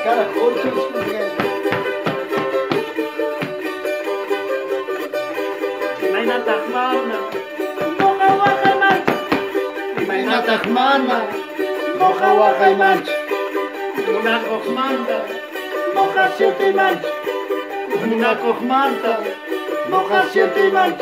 Mana, moja waja y mancha, una cojmanta, moja siete y mancha, una cojmanta, moja siete y mancha.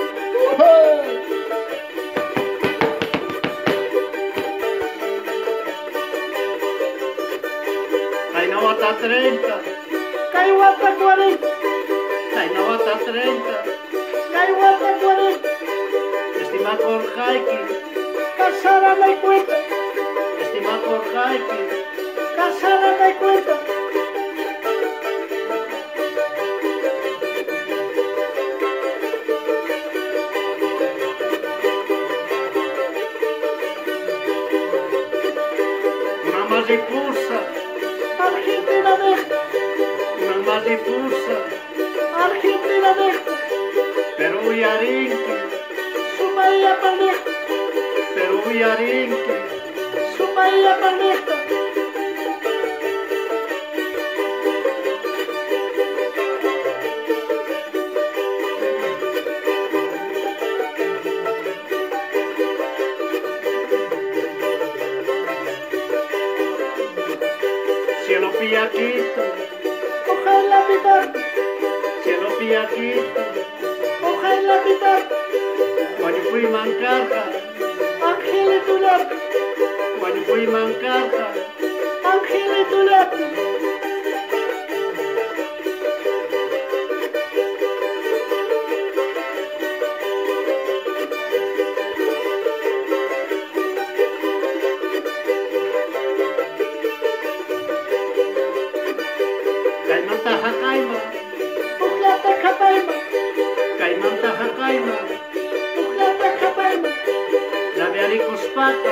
Cainawata 30, Caiwata 40, Cainawata 30, Caiwata 40, estima Jorjaiki, casada me cuenta, estima Jorjaiki, casada me cuenta. Una más difusa, Argentina deja, una más difusa, Argentina deja, Perú y Arinque, su Bahía Paneja, Perú y Arinque, su Bahía Paneja. Cielo piaquito, hoja en la mitad, cielo piaquito, hoja en la mitad, cuando fui mancarja, ángel y tu lado, cuando fui mancarja, ángel y tu lado. Caimanta Jacaima, Ujlata Capaima, Caimanta Jacaima, Ujlata Capaima, Labiaricos Paca,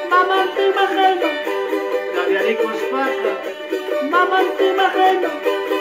Mamanti Majaima, Labiaricos Paca, Mamanti Majaima.